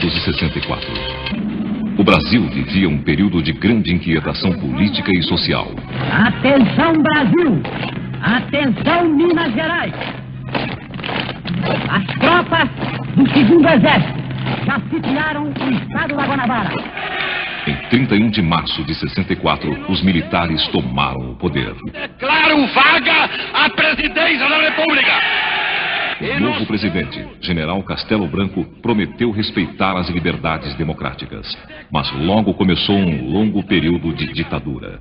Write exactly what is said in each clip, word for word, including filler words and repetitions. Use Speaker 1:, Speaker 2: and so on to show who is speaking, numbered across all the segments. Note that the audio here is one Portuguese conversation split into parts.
Speaker 1: novecentos e sessenta e quatro. O Brasil vivia um período de grande inquietação política e social.
Speaker 2: Atenção, Brasil! Atenção, Minas Gerais! As tropas do segundo Exército já sitiaram o estado da Guanabara.
Speaker 1: Em trinta e um de março de sessenta e quatro, os militares tomaram o poder.
Speaker 3: Declaro vaga a presidência da República!
Speaker 1: O novo presidente, General Castelo Branco, prometeu respeitar as liberdades democráticas. Mas logo começou um longo período de ditadura.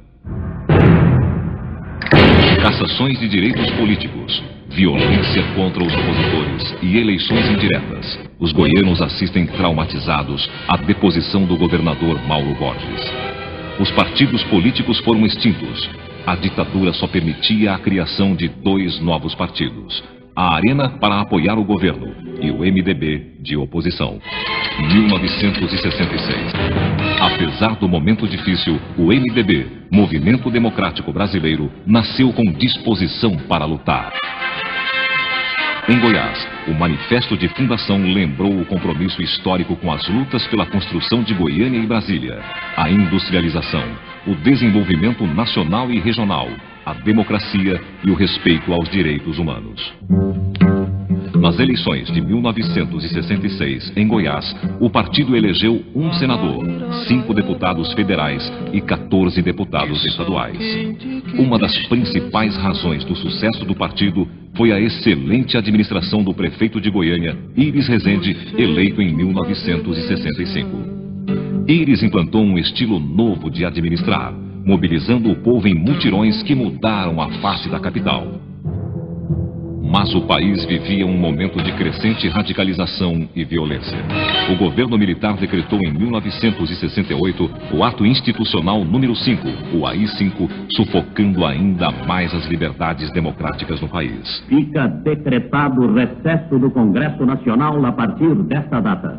Speaker 1: Cassações de direitos políticos, violência contra os opositores e eleições indiretas. Os goianos assistem traumatizados à deposição do governador Mauro Borges. Os partidos políticos foram extintos. A ditadura só permitia a criação de dois novos partidos: a Arena, para apoiar o governo, e o M D B, de oposição. mil novecentos e sessenta e seis. Apesar do momento difícil, o M D B, Movimento Democrático Brasileiro, nasceu com disposição para lutar. Em Goiás, o manifesto de fundação lembrou o compromisso histórico com as lutas pela construção de Goiânia e Brasília, a industrialização, o desenvolvimento nacional e regional, a democracia e o respeito aos direitos humanos. Nas eleições de mil novecentos e sessenta e seis, em Goiás, o partido elegeu um senador, cinco deputados federais e quatorze deputados estaduais. Uma das principais razões do sucesso do partido foi a excelente administração do prefeito de Goiânia, Iris Rezende, eleito em mil novecentos e sessenta e cinco. Iris implantou um estilo novo de administrar, mobilizando o povo em mutirões que mudaram a face da capital. Mas o país vivia um momento de crescente radicalização e violência. O governo militar decretou em mil novecentos e sessenta e oito o Ato Institucional número cinco, o A I cinco, sufocando ainda mais as liberdades democráticas no país.
Speaker 4: Fica decretado o recesso do Congresso Nacional a partir desta data.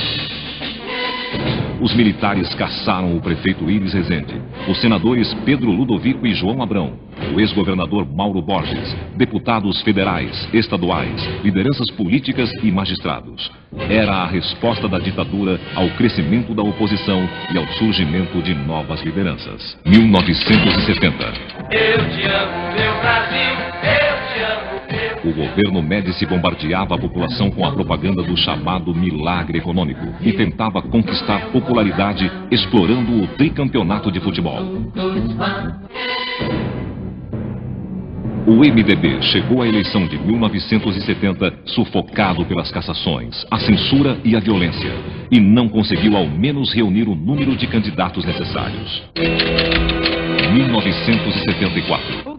Speaker 1: Os militares caçaram o prefeito Iris Rezende, os senadores Pedro Ludovico e João Abrão, o ex-governador Mauro Borges, deputados federais, estaduais, lideranças políticas e magistrados. Era a resposta da ditadura ao crescimento da oposição e ao surgimento de novas lideranças. mil novecentos e setenta.
Speaker 3: Eu te amo, meu Brasil, eu te amo.
Speaker 1: O governo Médici bombardeava a população com a propaganda do chamado milagre econômico e tentava conquistar popularidade explorando o tricampeonato de futebol. O M D B chegou à eleição de mil novecentos e setenta sufocado pelas cassações, a censura e a violência, e não conseguiu ao menos reunir o número de candidatos necessários. mil novecentos e setenta e quatro.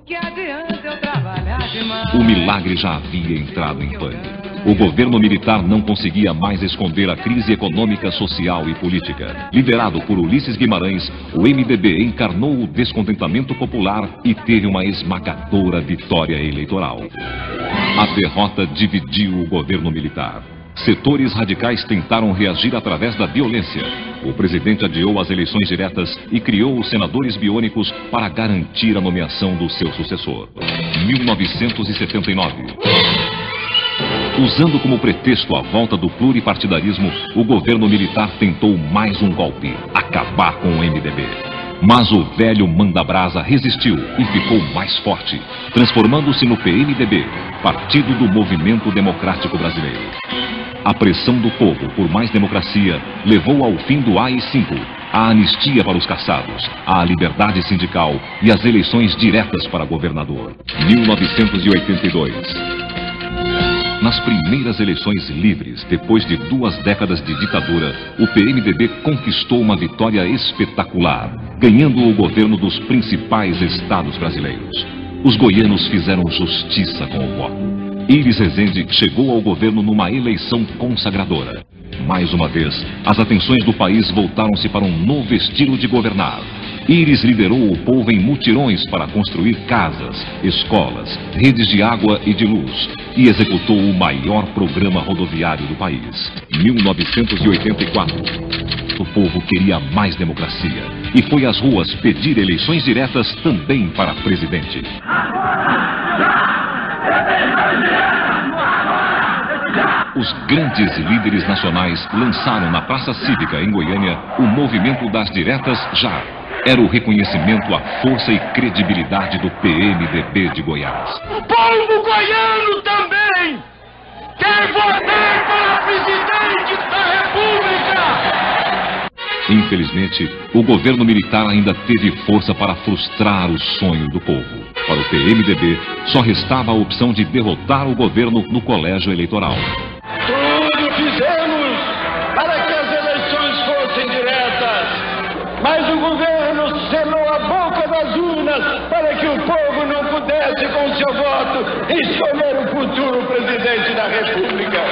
Speaker 1: O milagre já havia entrado em pânico. O governo militar não conseguia mais esconder a crise econômica, social e política. Liderado por Ulisses Guimarães, o M D B encarnou o descontentamento popular e teve uma esmagadora vitória eleitoral. A derrota dividiu o governo militar. Setores radicais tentaram reagir através da violência. O presidente adiou as eleições diretas e criou os senadores biônicos para garantir a nomeação do seu sucessor. mil novecentos e setenta e nove. Usando como pretexto a volta do pluripartidarismo, o governo militar tentou mais um golpe: acabar com o M D B. Mas o velho manda-brasa resistiu e ficou mais forte, transformando-se no P M D B, Partido do Movimento Democrático Brasileiro. A pressão do povo por mais democracia levou ao fim do A I cinco, a anistia para os caçados, a liberdade sindical e as eleições diretas para governador. mil novecentos e oitenta e dois. Nas primeiras eleições livres, depois de duas décadas de ditadura, o P M D B conquistou uma vitória espetacular, ganhando o governo dos principais estados brasileiros. Os goianos fizeram justiça com o voto. Iris Rezende chegou ao governo numa eleição consagradora. Mais uma vez, as atenções do país voltaram-se para um novo estilo de governar. Iris liderou o povo em mutirões para construir casas, escolas, redes de água e de luz e executou o maior programa rodoviário do país. mil novecentos e oitenta e quatro. O povo queria mais democracia e foi às ruas pedir eleições diretas também para presidente. os grandes líderes nacionais lançaram na Praça Cívica, em Goiânia, o movimento das diretas já. Era o reconhecimento à força e credibilidade do P M D B de Goiás.
Speaker 3: O povo goiano também quer votar para presidente da República!
Speaker 1: Infelizmente, o governo militar ainda teve força para frustrar o sonho do povo. Para o P M D B, só restava a opção de derrotar o governo no colégio eleitoral.
Speaker 3: Tudo fizemos para que as eleições fossem diretas, mas o governo selou a boca das urnas para que o povo não pudesse, com seu voto, escolher o futuro presidente da República.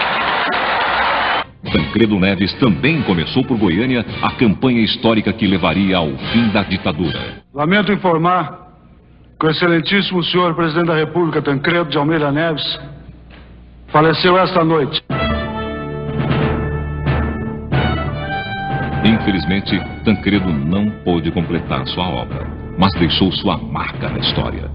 Speaker 1: Tancredo Neves também começou por Goiânia a campanha histórica que levaria ao fim da ditadura.
Speaker 5: Lamento informar que o excelentíssimo senhor presidente da República, Tancredo de Almeida Neves, faleceu esta noite.
Speaker 1: Infelizmente, Tancredo não pôde completar sua obra, mas deixou sua marca na história.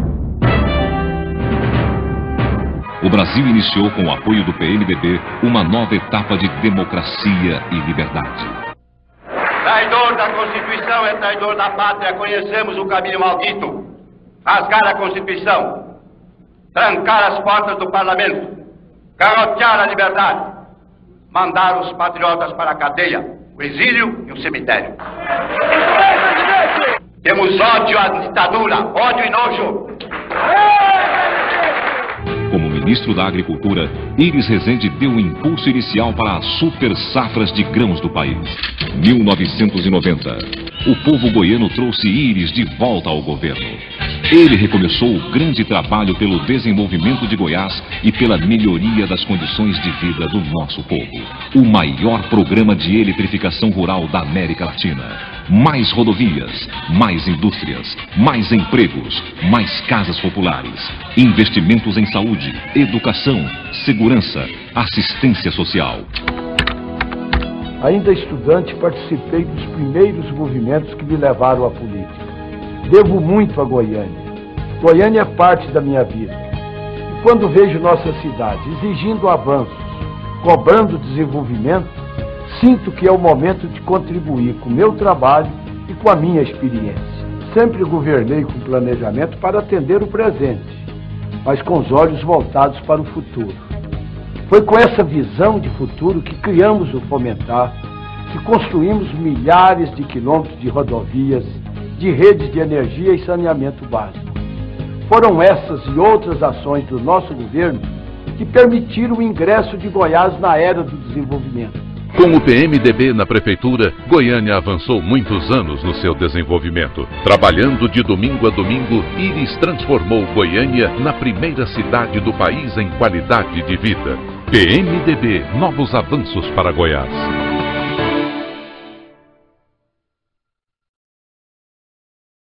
Speaker 1: O Brasil iniciou, com o apoio do P M D B, uma nova etapa de democracia e liberdade.
Speaker 3: Traidor da Constituição é traidor da pátria. Conhecemos o caminho maldito. Rasgar a Constituição, trancar as portas do Parlamento, garrotear a liberdade, mandar os patriotas para a cadeia, o exílio e o cemitério. Temos ódio à ditadura, ódio e nojo.
Speaker 1: Como ministro da Agricultura, Iris Rezende deu o impulso inicial para as super safras de grãos do país. mil novecentos e noventa, o povo goiano trouxe Iris de volta ao governo. Ele recomeçou o grande trabalho pelo desenvolvimento de Goiás e pela melhoria das condições de vida do nosso povo. O maior programa de eletrificação rural da América Latina. Mais rodovias, mais indústrias, mais empregos, mais casas populares, investimentos em saúde, educação, segurança, assistência social.
Speaker 6: Ainda estudante, participei dos primeiros movimentos que me levaram à política. Devo muito a Goiânia. Goiânia é parte da minha vida. E quando vejo nossa cidade exigindo avanços, cobrando desenvolvimento, sinto que é o momento de contribuir com o meu trabalho e com a minha experiência. Sempre governei com planejamento para atender o presente, mas com os olhos voltados para o futuro. Foi com essa visão de futuro que criamos o Fomentar, que construímos milhares de quilômetros de rodovias, de redes de energia e saneamento básico. Foram essas e outras ações do nosso governo que permitiram o ingresso de Goiás na era do desenvolvimento.
Speaker 7: Com o P M D B na prefeitura, Goiânia avançou muitos anos no seu desenvolvimento. Trabalhando de domingo a domingo, Iris transformou Goiânia na primeira cidade do país em qualidade de vida. P M D B, novos avanços para Goiás.